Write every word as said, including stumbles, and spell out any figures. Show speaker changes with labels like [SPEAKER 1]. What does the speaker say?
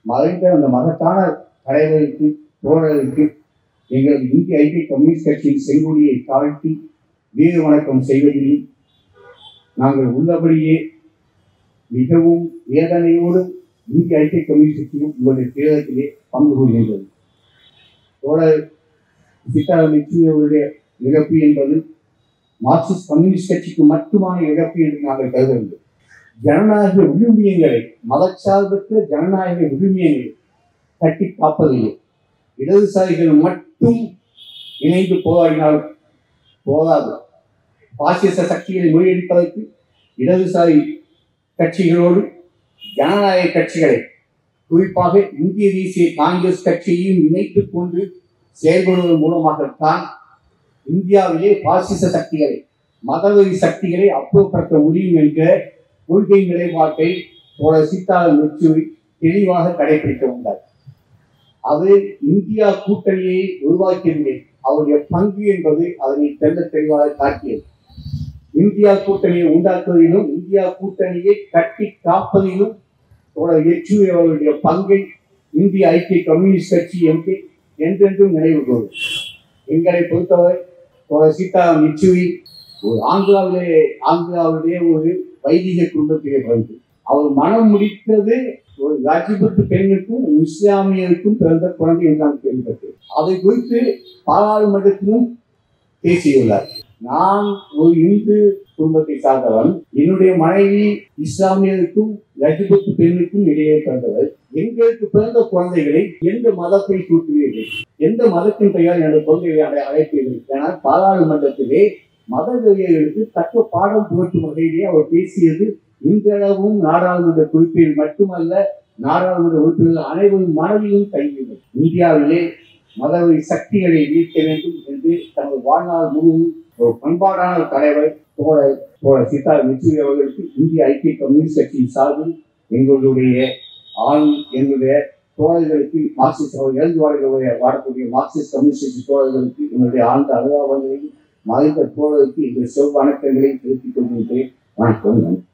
[SPEAKER 1] மறைந்த அந்த மகத்தான தலைவருக்கு தோழருக்கு எங்கள் இந்திய ஐக்கிய கம்யூனிஸ்ட் கட்சியின் செங்கொடியை தாழ்த்தி வீர வணக்கம் செய்வதில் நாங்கள் உள்ளபடியே மிகவும் வேதனையோடு இந்திய ஐக்கிய கம்யூனிஸ்ட் கட்சியும் உங்களுடைய தேர்தலிலே பங்கு கொள்கின்றது. தோழர் சீதாராம் யெச்சூரி அவருடைய இழப்பு என்பது மார்க்சிஸ்ட் கம்யூனிஸ்ட் கட்சிக்கு மட்டுமான இழப்பு என்று நாங்கள் கருத வேண்டும். ஜனநாயக விழுமியங்களை, மதச்சார்பற்ற ஜனநாயக விழுமியங்களை கட்டி காப்பதில்லை. இடதுசாரிகள் மட்டும் இணைந்து போராடினால் போதாது. பாசிச சக்திகளை முறியடிப்பதற்கு இடதுசாரி கட்சிகளோடு ஜனநாயக கட்சிகளை, குறிப்பாக இந்திய தேசிய காங்கிரஸ் கட்சியையும் இணைத்துக் கொண்டு செயல்படுவதன் மூலமாகத்தான் இந்தியாவிலே பாசிச சக்திகளை, மதவெறி சக்திகளை அப்புறப்படுத்த முடியும் என்ற கொள்கை நிலைப்பாட்டை தோழர் சீதாராம் யெச்சூரி தெளிவாக கடைபிடிக்க வந்தார். அது இந்தியா கூட்டணியை உருவாக்கியதில்லை. அவருடைய பங்கு என்பது அதனை தெல்ல தெளிவாக காட்டியது. இந்தியா கூட்டணியை உண்டாக்குவதிலும் இந்தியா கூட்டணியை கட்டி காப்பதிலும் தோழர் யெச்சூரி அவருடைய பங்கை இந்திய ஐக்கிய கம்யூனிஸ்ட் கட்சி எம்பி என்றென்றும் நினைவு கூறும். எங்களை பொறுத்தவரை தோழர் சீதாராம் யெச்சூரி ஒரு ஆந்திராவிலே ஆந்திராவிலே ஒரு வைதிக குடும்பத்திலே பிறந்து அவர் மனம் முடித்தது ஒரு ராஜ்புத் பெண்ணுக்கும் இஸ்லாமியருக்கும் பிறந்த குழந்தை என்று நான் கேள்விப்பட்டேன். அதை குறித்து பாராளுமன்றத்திலும் பேசியுள்ளார். நான் ஒரு இந்து குடும்பத்தை சார்ந்தவன், என்னுடைய மனைவி இஸ்லாமியருக்கும் ராஜ்புத் பெண்ணுக்கும் இடையே பிறந்தவர். எங்களுக்கு பிறந்த குழந்தைகளை எந்த மதத்தை சூட்டுவீர்கள், எந்த மதத்தின் பெயர் எனது குழந்தைகளை அழைப்பீர்கள் என பாராளுமன்றத்திலே மத வெறியர்களுக்கு தக்க பாடம் புகட்டும் வகையிலே அவர் பேசியது இன்றளவும் நாடாளுமன்ற குறிப்பில் மட்டுமல்ல, நாடாளுமன்ற உறுப்பினர்கள் அனைவரும் மனதிலும் கைவிடும். இந்தியாவிலே மதவெறி சக்திகளை வீழ்த்த வேண்டும் என்று தனது வாழ்நாள் முழுவதும் ஒரு பண்பாடான தலைவர் தோழர் தோழர் சீதாராம் யெச்சூரி அவர்களுக்கு இந்திய ஐக்கிய கம்யூனிஸ்ட் கட்சியின் சார்பில் எங்களுடைய ஆண் எங்களுடைய தோழர்களுக்கு மார்க்சிஸ்ட் இறந்து வாழக்கூடிய வாழக்கூடிய மார்க்சிஸ்ட் கம்யூனிஸ்ட் கட்சி தோழர்களுக்கு எங்களுடைய ஆழ்ந்த அனுதாபங்களையும் மறைந்த தோழருக்கு இந்த செவ் வணக்கங்களை தெரிவித்துக் கொள்கின்றேன். வணக்கம்.